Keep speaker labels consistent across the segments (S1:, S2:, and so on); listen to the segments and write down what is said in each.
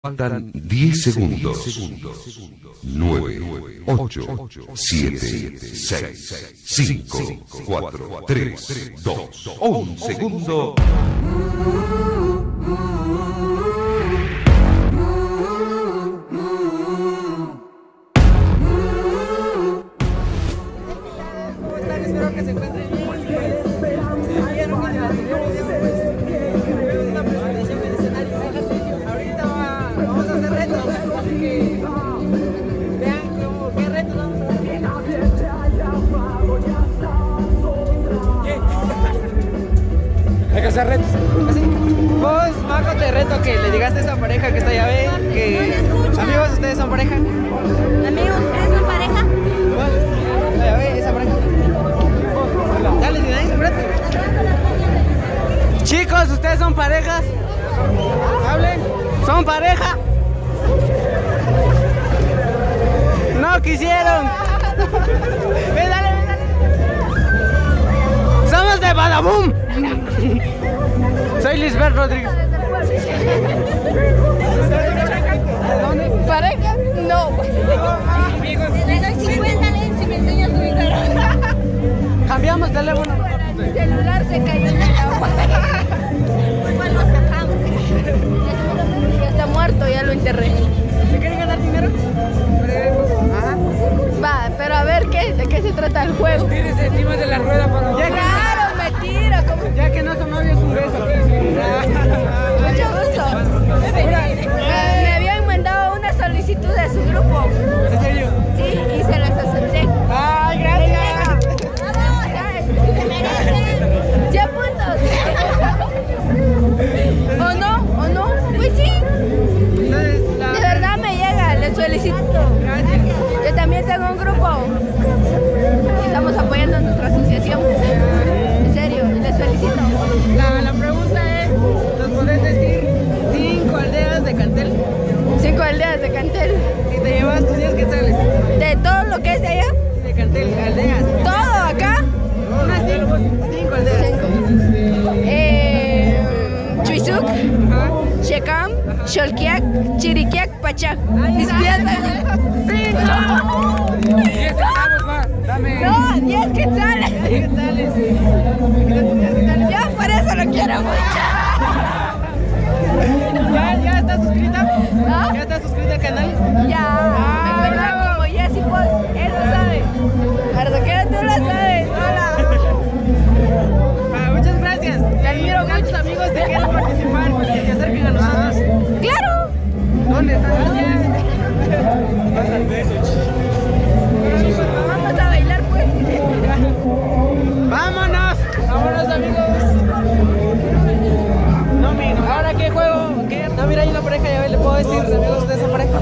S1: Faltan 10 segundos. 9, 8, 7, 6, 5, 4, 3, 2, 1 segundo.
S2: Espero que se encuentren bien. Vieron que en el anterior video pues tuvimos una presentación en el escenario. Ahorita vamos a hacer retos, así que vean qué retos vamos a hacer. Hay que hacer retos. Así. Vos, Maco, te reto que le digas a esa pareja que está allá, ve que amigos, ustedes son pareja.
S3: Amigos, ¿ustedes son pareja?
S2: Allá ve esa pareja. Dale, si nadie se prende. Chicos, ¿ustedes son parejas? Hablen. ¿Son pareja? No quisieron. Ven, dale, ven, dale. Somos de Badaboom. Soy Lisbeth Rodríguez. ¿De dónde?
S3: ¿Pareja? No.
S2: Amigos.
S3: Le doy 50 si me enseñas tu Instagram.
S2: Cambiamos teléfono.
S3: Mi celular se cayó en el agua. Pues lo sacamos. Ya está muerto, ya lo enterré.
S2: ¿Se quieren ganar dinero? Ajá.
S3: Va, pero a ver, ¿de qué se trata el juego?
S2: Tírese encima de la rueda para
S3: Claro, me tiro.
S2: Ya que no son novios, un beso.
S3: Mucho gusto. Me habían mandado una solicitud de su grupo.
S2: ¿En serio?
S3: Sí, y se las acepté.
S2: ¡Ay, gracias!
S3: Vamos, se merecen 100 puntos. ¿O no? Pues sí.
S2: Entonces,
S3: De verdad me llega, les felicito.
S2: Gracias.
S3: Yo también tengo un grupo. Estamos apoyando nuestra asociación. En serio, les felicito.
S2: La pregunta es, ¿nos podés decir 5 aldeas de Cantel?
S3: 5 aldeas de Cantel.
S2: Y te llevas tus 10 quetzales.
S3: De todo lo que es de allá.
S2: De Cantel, aldeas.
S3: Todo acá.
S2: Unas 5 aldeas.
S3: Chuizuk,
S2: Ajá.
S3: Shekam, Xolquiac, Chiriquiac, Pachac. Mis piernas.
S2: 10 centavos, va. Dame.
S3: No, 10 quetzales.
S2: 10 quetzales.
S3: Ya por eso lo quiero mucho.
S2: ¿Ya estás suscrita?
S3: ¿Ah?
S2: ¿Ya estás suscrita al canal?
S3: Ya. Me encuentran como Jessy Paul. Él lo sabe. ¿Verdad que tú lo sabes? Hola.
S2: Muchas gracias. Te admiro muchos amigos que quieren participar, que se acerquen a nosotros.
S3: Claro.
S2: ¿Dónde están?
S3: Vamos a bailar pues.
S2: ¡Vámonos! ¡Vámonos, amigos! No, mira, ¿ahora qué juego? ¿Qué? No, mira, hay una pareja, ya le puedo decir, amigos de esa pareja.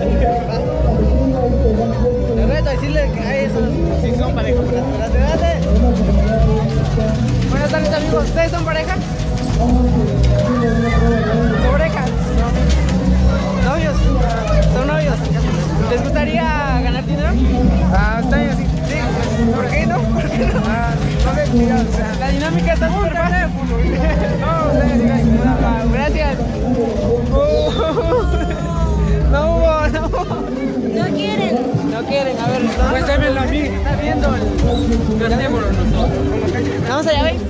S2: Le reto a decirle que hay esos, sí son pareja, espérate. Buenas tardes, amigos, ¿ustedes son pareja? ¿Son pareja? ¿Novios? ¿Son novios? ¿Les gustaría ganar dinero? Está bien así. Sí, ¿por qué no? ¿Por qué no? No me digas, o sea, la dinámica está súper fácil. No, gracias. No hubo.
S3: No quieren.
S2: No quieren, a ver. Pues démenlo a mí. ¿Estás viendo? Gastémoslo nosotros. Vamos allá, ve.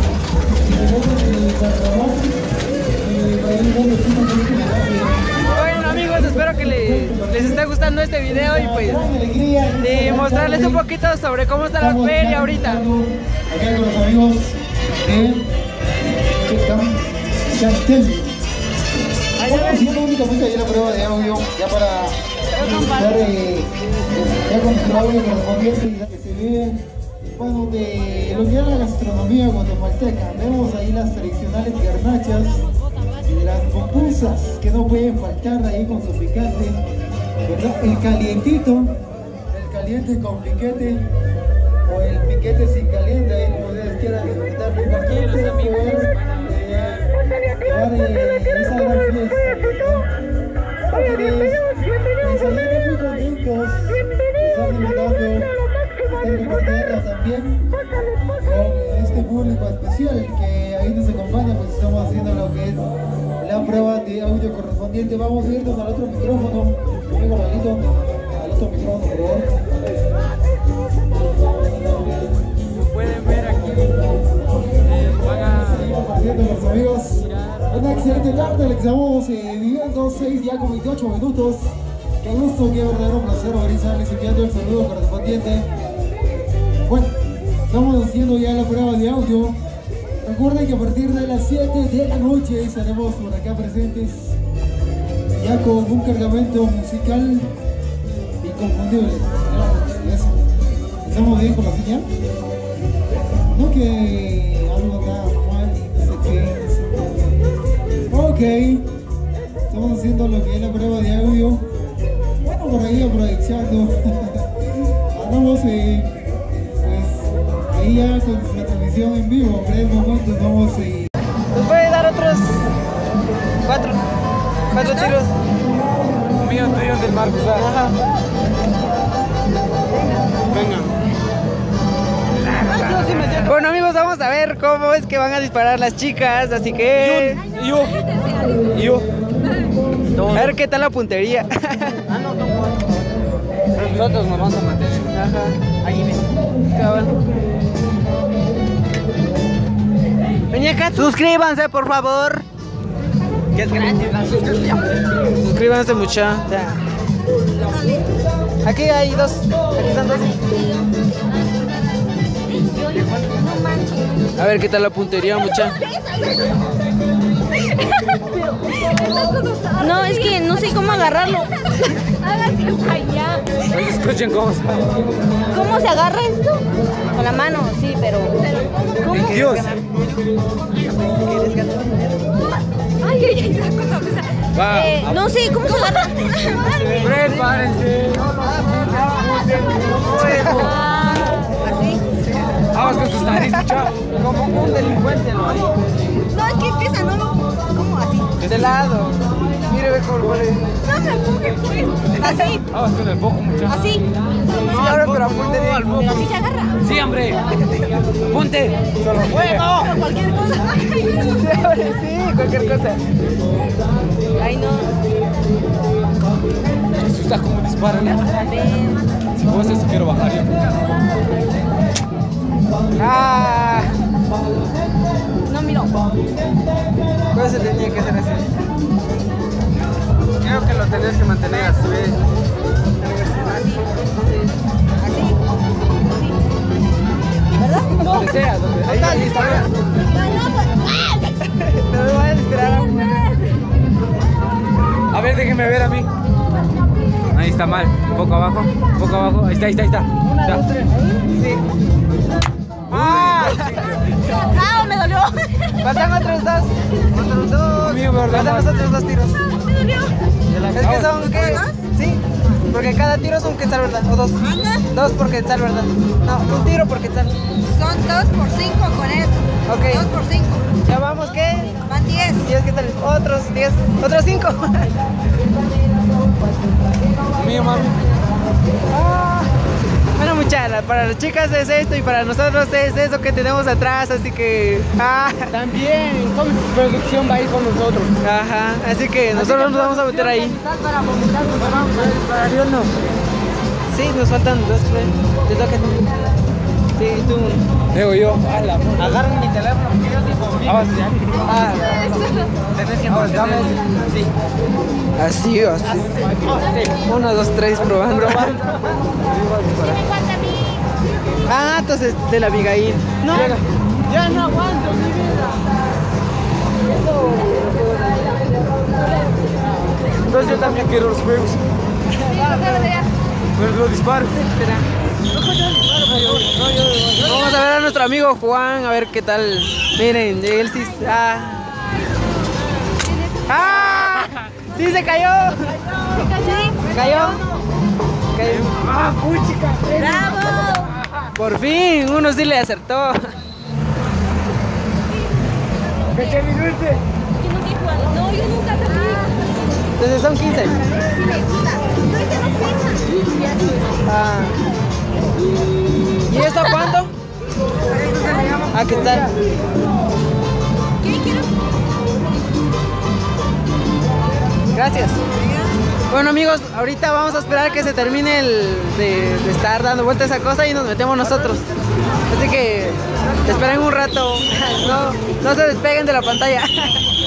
S2: Bueno, amigos, espero que les esté gustando este video y pues de mostrarles un poquito sobre cómo está la feria ahorita.
S4: Acá con los amigos de Cantel. Bueno, haciendo únicamente ahí la prueba de audio ya para dar ya con nuestro audio correspondiente y que se ve, bueno, de lo que era la gastronomía guatemalteca. Vemos ahí las tradicionales garnachas, las pupusas que no pueden faltar ahí con su picante, ¿verdad? El caliente con piquete o el piquete sin caliente, ahí como ustedes quieran disfrutar de esa gran fiesta. Quienes estarían muy contentos de estar disfrutando, estar compartiendo también con este público especial que ahí nos acompaña, pues estamos haciendo lo que es la prueba de audio correspondiente. correspondiente. Vamos a irnos al otro micrófono. Amigo Raulito, al otro micrófono, por favor.
S2: Pueden ver aquí. Van a
S4: Los amigos, una excelente tarde, le estamos viviendo 6 ya con 28 minutos. Qué gusto, qué verdadero placer abrirles enviando el saludo correspondiente. Bueno, estamos haciendo ya la prueba de audio. Recuerden que a partir de las 7 de la noche estaremos por acá presentes ya con un cargamento musical inconfundible. Eso. ¿Estamos bien con la señal? No que algo acá mal y no sé qué. Ok. Estamos haciendo lo que es la prueba de audio. Bueno, por ahí aprovechando. Andamos pues ahí ya con la transmisión en vivo. En breve momento vamos
S2: ¿nos puede dar otros 4 tiros? Mío, tuyo del Marcos. Ajá. Venga. Bueno amigos, vamos a ver cómo es que van a disparar las chicas, así que... Yo. A ver qué tal la puntería. Nosotros nos vamos a matar. Ajá. Ahí ven. Cabal. Peñacas, suscríbanse por favor. Que es gratis la suscripción. Suscríbanse mucha. Aquí hay 2. Aquí están 2. A ver qué tal la puntería, mucha.
S3: No, es que no sé cómo agarrarlo. Háganse para allá.
S2: Escuchen
S3: ¿Cómo se agarra esto? Con la mano, sí, pero ¿cómo?
S2: Dios.
S3: Ay, la cosa pesa. No sé, ¿cómo se agarra?
S2: Prepárense.
S3: Así.
S2: Vamos con sus narices, chao. Como un delincuente, ¿no?
S3: No, es que empieza, ¿no? ¿Cómo así?
S2: De lado. Mire, ve cómo pone.
S3: No me empujes, pues. Así.
S2: Vamos con el foco, muchachos.
S3: Así.
S2: No, ahora, pero apunte bien.
S3: Pero así se agarra.
S2: Sí, hombre. Apunte. Solo fuego.
S3: Pero cualquier cosa.
S2: Sí, cualquier cosa.
S3: Ay, no.
S2: Eso está como disparo, ¿no? Si vos eso quiero bajar yo. Ah.
S3: No miro.
S2: ¿Cómo se tenía que hacer así? Creo que lo tenías que mantener así.
S3: Así. ¿Verdad?
S2: Donde sea, donde. Ahí está bien. No me vayas a esperar a un... A ver, déjenme ver a mí. Ahí está mal. Un poco abajo. Ahí está. 1, 2, 3. Sí. ¡Ah!
S3: ¡Ah, me dolió!
S2: Faltan otros 2. Faltan los otros 2 tiros.
S3: Me dolió.
S2: Es que son, ¿qué? Sí. Porque cada tiro son quetzal, ¿verdad? O 2. 2 por quetzal, ¿verdad? No, un tiro por quetzal.
S3: Son 2 por 5 con esto.
S2: Ok.
S3: 2 por 5.
S2: Ya vamos, ¿qué?
S3: Van 10.
S2: 10 quetzales. Otros 10. Otros 5. Mío, mami. Bueno, muchachos, para las chicas es esto y para nosotros es eso que tenemos atrás, así que... También, con producción va a ir con nosotros. Ajá, así que nosotros nos vamos a meter ahí. Para Dios no. Sí, nos faltan 2, te toca. Sí, tú. Digo yo, agarren mi teléfono porque yo tengo conmigo. Tenés que mantener. Sí. Así. 1, 2, 3, probando. Entonces de la Abigail. No, ya no aguanto mi vida. Entonces yo también quiero los juegos. Pero lo disparo. Vamos a ver a nuestro amigo Juan, a ver qué tal. Miren, él sí. Sí se cayó. ¿Cayó? Puchica.
S3: ¡Bravo!
S2: Por fin, uno sí le acertó. ¿Qué mi dulce?
S3: Yo nunca he jugado. No, yo nunca te vi.
S2: Entonces son 15. ¿Y esto cuánto? ¿Qué tal?
S3: ¿Qué quiero?
S2: Gracias. Bueno amigos, ahorita vamos a esperar que se termine de estar dando vuelta esa cosa y nos metemos nosotros. Así que esperen un rato, no se despeguen de la pantalla.